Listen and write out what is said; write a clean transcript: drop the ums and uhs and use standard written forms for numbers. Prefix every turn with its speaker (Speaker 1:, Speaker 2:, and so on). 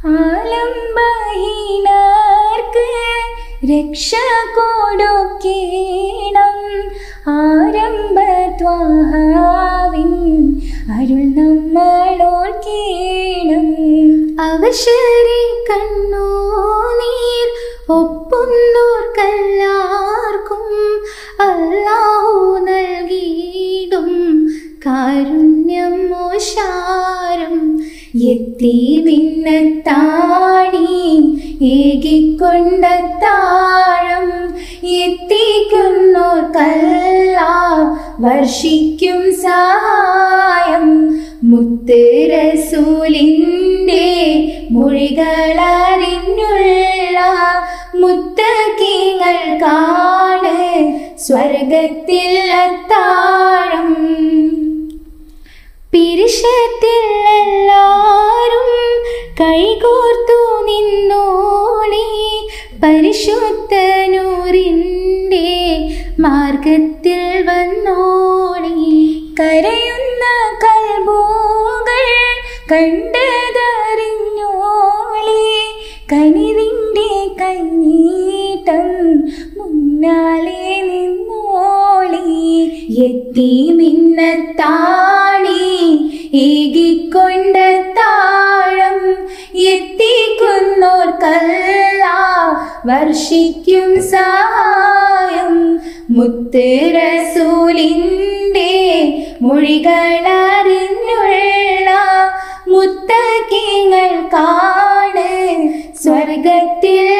Speaker 1: ആലംബഹീനർക്ക് രക്ഷ കൊടുക്കേണം ആരംഭത്വാഹാവിൻ അരുൾ നമ്മളോർക്കേണം. അവശരെ കണ്ണുനീർ ഒപ്പുന്നോർക്കെല്ലാവർക്കും അല്ലാഹു നൽകിയിടും കാരുണ്യം മോശാരം. യത്തീമിന്നത്താണി ഏകിക്കൊണ്ട താഴം എത്തിക്കുന്നോർക്കല്ലാഹ് വർഷിക്കും സഹായം. മുത്ത് റസൂലിന്റെ മൊഴികളറിഞ്ഞുള്ള മുത്തഖീങ്ങൾക്കാണ് സ്വർഗത്തിൽ അത്താഴം. പിരിശത്തിൽ എല്ലാരും കൈകോർത്തു നിന്നോളി പരിശുദ്ധ നൂറിൻ്റെ മാർഗത്തിൽ വന്നോളി. കരയുന്ന കൽബുകൾ കണ്ടതറിഞ്ഞോളി കനിവിൻ്റെ കൈനീട്ടം മുന്നാലെ നിന്നോളി. യത്തീമിന്നത്താണി ഏകിക്കൊണ്ട താഴം എത്തിക്കുന്നോർക്കല്ലാഹ് വർഷിക്കും സഹായം. മുത്ത് റസൂലിന്റെ മൊഴികളറിഞ്ഞുള്ള മുത്തഖീങ്ങൾക്കാണ് സ്വർഗത്തിൽ